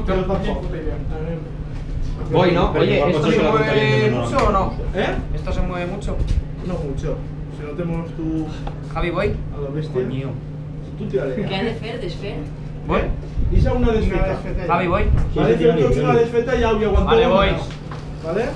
Pero tampoco. Voy, ¿no? Oye, ¿esto se mueve mucho o no? ¿Eh? ¿Esto se mueve mucho? No mucho. Si no tenemos tu... Javi, voy. A la bestia. Tu tírale. Què ha de fer, desfer? Voy. Isa una desfeta. Javi, voy. Vale, fem tots una desfeta i ja ho aguanteu. Vale, voy. Vale?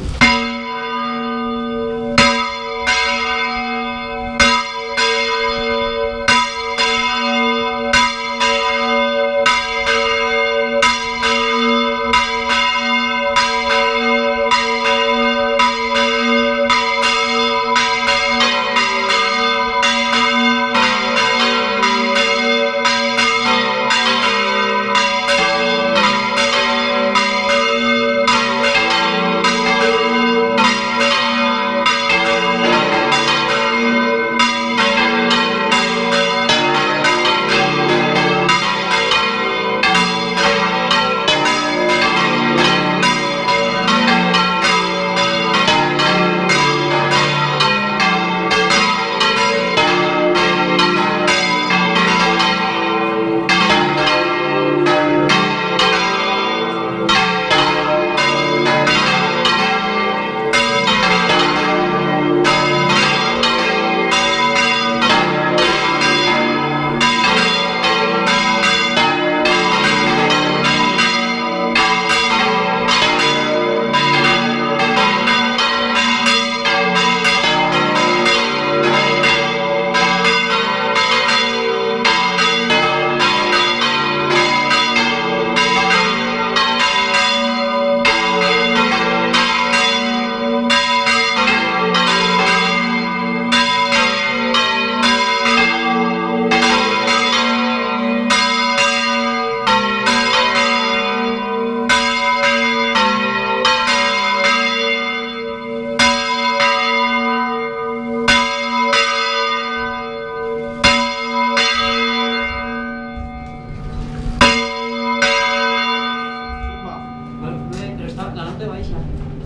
La nota baixa.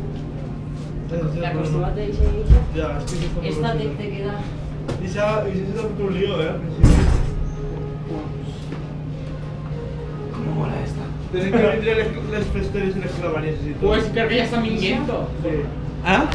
Acostuma't a això. Ja, estic com Esta te queda... Isa se t'ha fet un lío, ¿Cómo mola esta? Tienen que vindre les festeres i les clavaries i tot. Pues creo que ya está mintiendo. Sí. ¿Ah?